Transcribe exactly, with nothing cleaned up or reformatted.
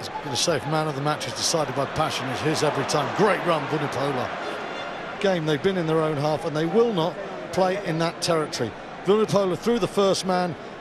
was going to say if man of the match is decided by passion, it's his every time. Great run, Vunipola. Game, they've been in their own half and they will not play in that territory. Vunipola through the first man,